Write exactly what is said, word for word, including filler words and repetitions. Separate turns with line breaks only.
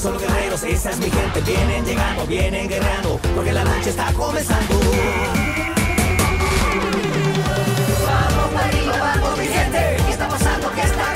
solo guerreros, esa es mi gente. Vienen llegando, vienen guerreando, porque la noche está comenzando. Vamos, Marino, vamos, mi gente. ¿Qué está pasando? ¿Qué está